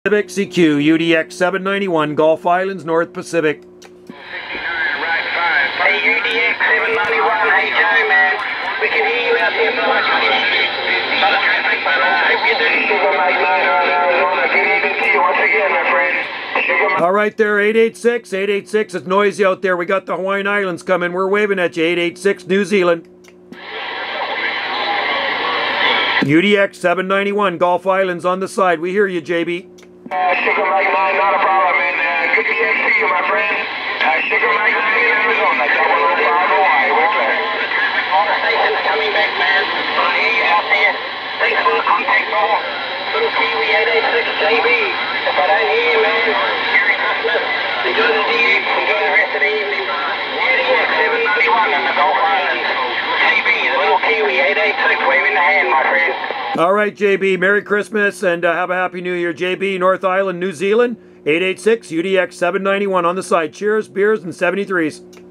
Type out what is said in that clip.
Pacific CQ, UDX 791, Gulf Islands, North Pacific. 69, right 5. Hey, UDX 791, hey Joe, man. We can hear you out there, brother. Brother, traffic, brother. Hope you do. Sugar Mike 9 on Arizona. Good evening to you once again, my friend. All right there, 886, 886. It's noisy out there. We got the Hawaiian Islands coming. We're waving at you, 886, New Zealand. UDX 791, Gulf Islands on the side. We hear you, JB. Sugar Mike 9, not a problem, man. Good day to you, my friend. Sugar Mike 9 in Arizona, 005 Hawaii. We're clear. All the stations coming back, man. I hear you out there. Thanks for the contact call. Little Kiwi 886 JB. If I don't hear you, man, Merry Christmas. Enjoy the day. Enjoy the rest of the evening. UDX 791 in the Gulf Islands. JB, the little Kiwi 886, waving the hand, my friend. All right, JB, Merry Christmas and have a Happy New Year. JB, North Island, New Zealand, 886, UDX 791 on the side. Cheers, beers, and 73s.